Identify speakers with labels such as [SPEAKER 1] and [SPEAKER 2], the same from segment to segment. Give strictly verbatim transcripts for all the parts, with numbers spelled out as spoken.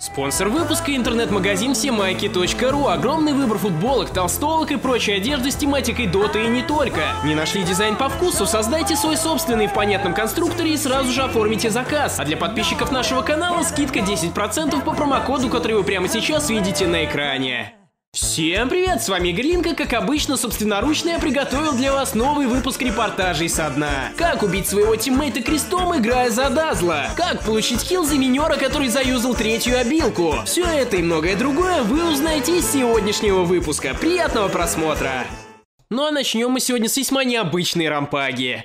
[SPEAKER 1] Спонсор выпуска — интернет-магазин всемайки точка ру. Огромный выбор футболок, толстовок и прочей одежды с тематикой Дота и не только. Не нашли дизайн по вкусу? Создайте свой собственный в понятном конструкторе и сразу же оформите заказ. А для подписчиков нашего канала скидка десять процентов по промокоду, который вы прямо сейчас видите на экране. Всем привет, с вами Игорь Линка. Как обычно, собственноручно я приготовил для вас новый выпуск репортажей со дна. Как убить своего тиммейта крестом, играя за Дазла. Как получить килл за минера, который заюзал третью обилку. Все это и многое другое вы узнаете из сегодняшнего выпуска. Приятного просмотра! Ну а начнем мы сегодня с весьма необычной рампаги.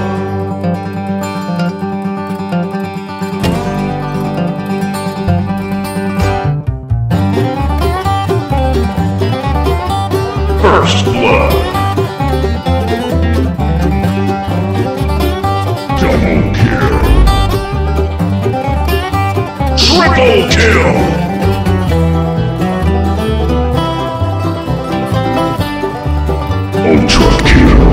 [SPEAKER 2] First blood. Double kill. Triple kill. Ultra kill.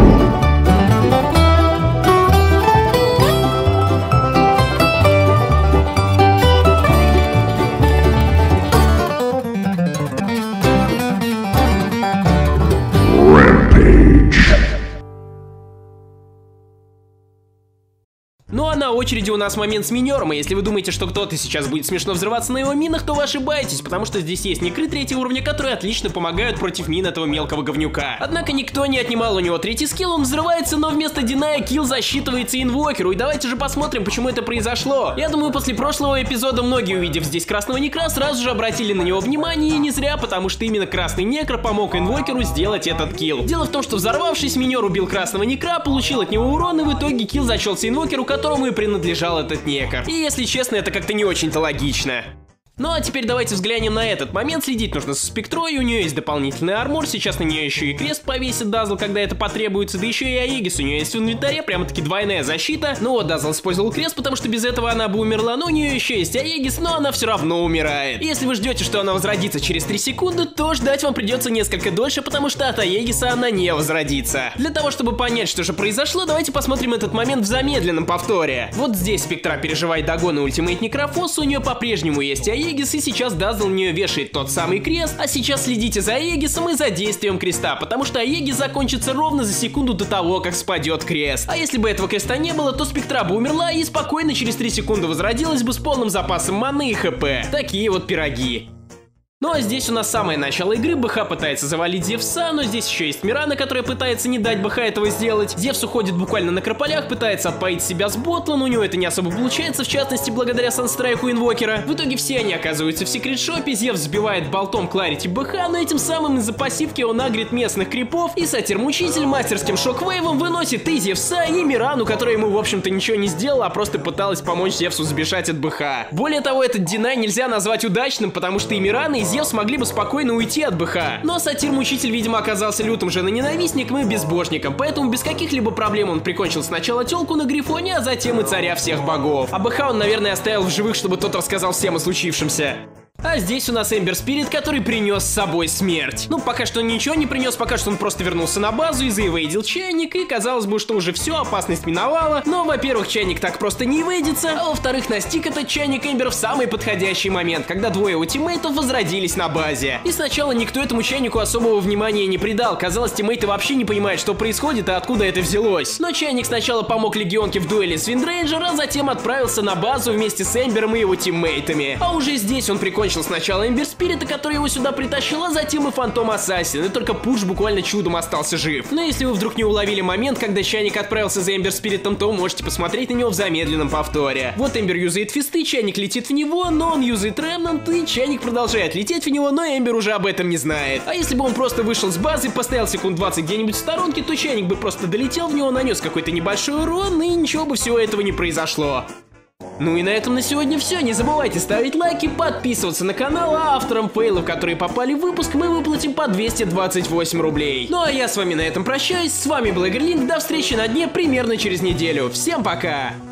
[SPEAKER 1] Ну а на очереди у нас момент с минером, и если вы думаете, что кто-то сейчас будет смешно взрываться на его минах, то вы ошибаетесь, потому что здесь есть некры третьего уровня, которые отлично помогают против мин этого мелкого говнюка. Однако никто не отнимал у него третий скилл, он взрывается, но вместо диная килл засчитывается инвокеру, и давайте же посмотрим, почему это произошло. Я думаю, после прошлого эпизода многие, увидев здесь красного некра, сразу же обратили на него внимание, и не зря, потому что именно красный некр помог инвокеру сделать этот килл. Дело в том, что взорвавшись, минер убил красного некра, получил от него урон, и в итоге килл зачелся инвокеру, которому и принадлежал этот некр. И если честно, это как-то не очень-то логично. Ну а теперь давайте взглянем на этот момент. Следить нужно со спектрой, у нее есть дополнительный армор, сейчас на нее еще и крест повесит Дазл, когда это потребуется, да еще и Аегис у нее есть в инвентаре, прямо-таки двойная защита. Ну вот Дазл использовал крест, потому что без этого она бы умерла, но у нее еще есть Аегис, но она все равно умирает. И если вы ждете, что она возродится через три секунды, то ждать вам придется несколько дольше, потому что от Аегиса она не возродится. Для того, чтобы понять, что же произошло, давайте посмотрим этот момент в замедленном повторе. Вот здесь спектра переживает догон и ультимейт Некрофосса, у нее по-прежнему есть Аегис, и сейчас Дазл на нее вешает тот самый крест, а сейчас следите за Аегисом и за действием креста, потому что Аегис закончится ровно за секунду до того, как спадет крест. А если бы этого креста не было, то спектра бы умерла и спокойно через три секунды возродилась бы с полным запасом маны и хп. Такие вот пироги. Ну а здесь у нас самое начало игры, БХ пытается завалить Зевса, но здесь еще есть Мирана, которая пытается не дать БХ этого сделать. Зевс уходит буквально на крополях, пытается отпоить себя с ботла, но у него это не особо получается, в частности благодаря санстрайку инвокера. В итоге все они оказываются в секрет-шопе, Зевс сбивает болтом Кларити БХ, но этим самым из-за пассивки он агрит местных крипов, и Сатир-мучитель мастерским шоквейвом выносит и Зевса, и Мирану, которая ему в общем-то ничего не сделала, а просто пыталась помочь Зевсу сбежать от БХ. Более того, этот динай нельзя назвать удачным, потому что и Мирана, и Зевс могли бы спокойно уйти от БХ. Но Сатир-мучитель, видимо, оказался лютым же ненавистником и безбожником, поэтому без каких-либо проблем он прикончил сначала телку на Грифоне, а затем и царя всех богов. А БХ он, наверное, оставил в живых, чтобы тот рассказал всем о случившемся. А здесь у нас Эмбер Спирит, который принес с собой смерть. Ну, пока что он ничего не принес, пока что он просто вернулся на базу и заэвейдил чайник, и казалось бы, что уже все, опасность миновала. Но, во-первых, чайник так просто не эвейдится, а во-вторых, настиг этот чайник Эмбер в самый подходящий момент, когда двое его тиммейтов возродились на базе. И сначала никто этому чайнику особого внимания не придал, казалось, тиммейты вообще не понимают, что происходит и откуда это взялось. Но чайник сначала помог легионке в дуэли с Виндрейнджер, а затем отправился на базу вместе с Эмбером и его тиммейтами. А уже здесь он прикончил сначала Эмбер Спирита, который его сюда притащил, а затем и Фантом Ассасин, и только Пуш буквально чудом остался жив. Но если вы вдруг не уловили момент, когда чайник отправился за Эмбер Спиритом, то можете посмотреть на него в замедленном повторе. Вот Эмбер юзает фисты, чайник летит в него, но он юзает Ремнант, и чайник продолжает лететь в него, но Эмбер уже об этом не знает. А если бы он просто вышел с базы, постоял секунд двадцать где-нибудь в сторонке, то чайник бы просто долетел в него, нанес какой-то небольшой урон, и ничего бы всего этого не произошло. Ну и на этом на сегодня все. Не забывайте ставить лайки, подписываться на канал, а авторам фейлов, которые попали в выпуск, мы выплатим по двести двадцать восемь рублей. Ну а я с вами на этом прощаюсь. С вами был Игорь Линк. До встречи на дне примерно через неделю. Всем пока!